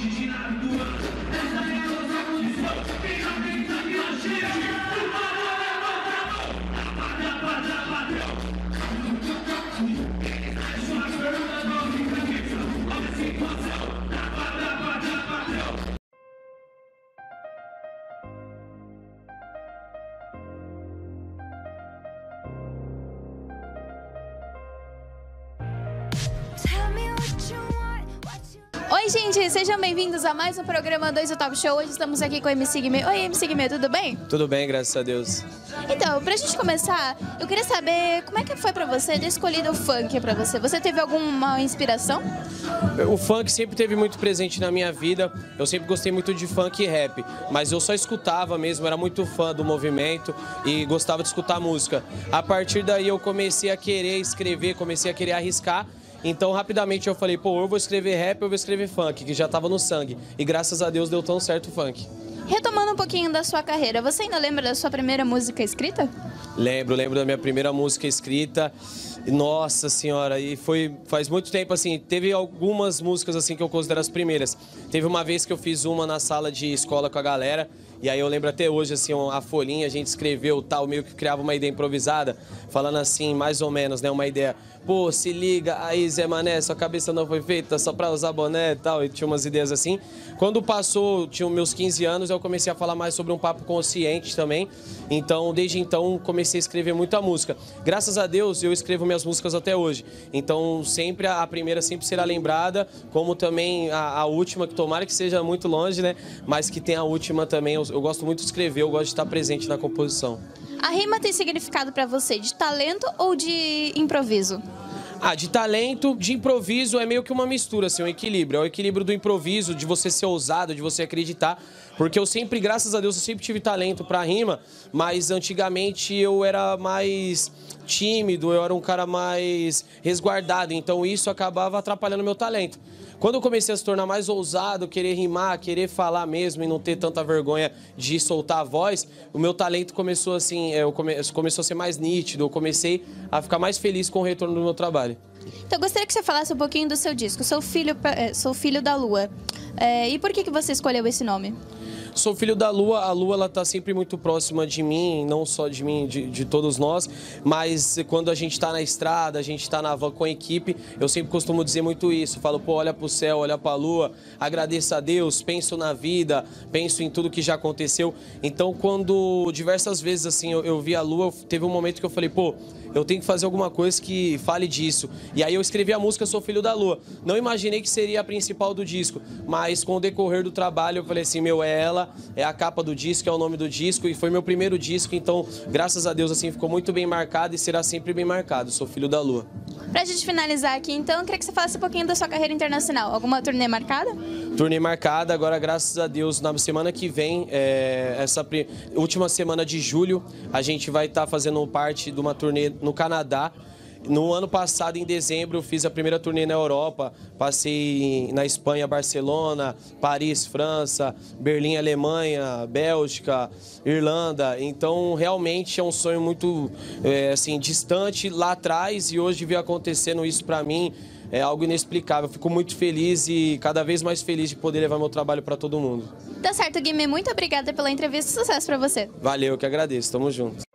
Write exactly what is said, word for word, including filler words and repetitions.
Oi, gente, sejam bem-vindos a mais um programa dois do Top Show. Hoje estamos aqui com o M C Guimê. Oi, M C Guimê, tudo bem? Tudo bem, graças a Deus. Então, pra gente começar, eu queria saber como é que foi pra você ter escolhido o funk pra você. Você teve alguma inspiração? O funk sempre teve muito presente na minha vida. Eu sempre gostei muito de funk e rap, mas eu só escutava mesmo, era muito fã do movimento e gostava de escutar música. A partir daí eu comecei a querer escrever, comecei a querer arriscar. Então, rapidamente eu falei, pô, eu vou escrever rap, eu vou escrever funk, que já tava no sangue. E graças a Deus deu tão certo o funk. Retomando um pouquinho da sua carreira, você ainda lembra da sua primeira música escrita? Lembro, lembro da minha primeira música escrita. Nossa senhora, e foi faz muito tempo, assim, teve algumas músicas assim que eu considero as primeiras. Teve uma vez que eu fiz uma na sala de escola com a galera, e aí eu lembro até hoje, assim, a folhinha, a gente escreveu tal, meio que criava uma ideia improvisada, falando assim, mais ou menos, né, uma ideia. Pô, se liga, aí Zé Mané, sua cabeça não foi feita só pra usar boné e tal, e tinha umas ideias assim. Quando passou, tinha meus quinze anos, eu comecei a falar mais sobre um papo consciente também. Então, desde então, comecei a escrever muita música. Graças a Deus, eu escrevo minhas músicas até hoje. Então, sempre a primeira sempre será lembrada, como também a, a última, que tomara que seja muito longe, né? Mas que tem a última também. Eu, eu gosto muito de escrever, eu gosto de estar presente na composição. A rima tem significado pra você de talento ou de improviso? Ah, de talento, de improviso é meio que uma mistura, assim, um equilíbrio. É o equilíbrio do improviso, de você ser ousado, de você acreditar. Porque eu sempre, graças a Deus, eu sempre tive talento pra rima, mas antigamente eu era mais tímido, eu era um cara mais resguardado, então isso acabava atrapalhando meu talento. Quando eu comecei a se tornar mais ousado, querer rimar, querer falar mesmo e não ter tanta vergonha de soltar a voz, o meu talento começou assim, eu come... começou a ser mais nítido, eu comecei a ficar mais feliz com o retorno do meu trabalho. Então, eu gostaria que você falasse um pouquinho do seu disco. Sou filho, sou filho da Lua. É, e por que que você escolheu esse nome? Sou filho da Lua, a Lua ela tá sempre muito próxima de mim, não só de mim, de, de todos nós, mas quando a gente tá na estrada, a gente tá na van com a equipe, eu sempre costumo dizer muito isso, falo, pô, olha pro céu, olha pra Lua, agradeço a Deus, penso na vida, penso em tudo que já aconteceu. Então, quando diversas vezes assim eu, eu vi a Lua, teve um momento que eu falei, pô, eu tenho que fazer alguma coisa que fale disso. E aí eu escrevi a música Sou Filho da Lua. Não imaginei que seria a principal do disco, mas com o decorrer do trabalho eu falei assim, meu, é ela, é a capa do disco, é o nome do disco e foi meu primeiro disco, então graças a Deus assim ficou muito bem marcado e será sempre bem marcado. Sou Filho da Lua. Pra gente finalizar aqui, então, eu queria que você falasse um pouquinho da sua carreira internacional. Alguma turnê marcada? Turnê marcada, agora graças a Deus, na semana que vem, é, essa última semana de julho, a gente vai estar tá fazendo parte de uma turnê no Canadá. No ano passado, em dezembro, eu fiz a primeira turnê na Europa. Passei na Espanha, Barcelona, Paris, França, Berlim, Alemanha, Bélgica, Irlanda. Então, realmente é um sonho muito é, assim, distante lá atrás e hoje veio acontecendo isso para mim. É algo inexplicável. Fico muito feliz e cada vez mais feliz de poder levar meu trabalho para todo mundo. Tá certo, Guimê. Muito obrigada pela entrevista. Sucesso para você. Valeu, eu que agradeço. Tamo junto.